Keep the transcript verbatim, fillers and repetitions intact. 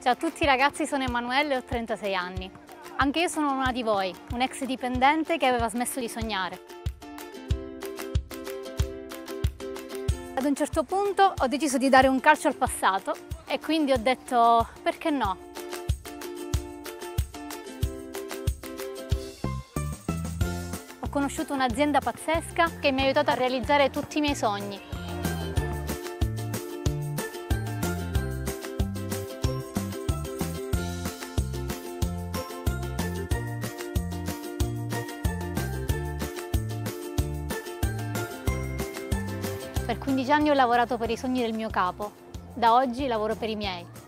Ciao a tutti ragazzi, sono Emanuele e ho trentasei anni. Anche io sono una di voi, un ex dipendente che aveva smesso di sognare. Ad un certo punto ho deciso di dare un calcio al passato e quindi ho detto perché no? Ho conosciuto un'azienda pazzesca che mi ha aiutato a realizzare tutti i miei sogni. Per quindici anni ho lavorato per i sogni del mio capo, da oggi lavoro per i miei.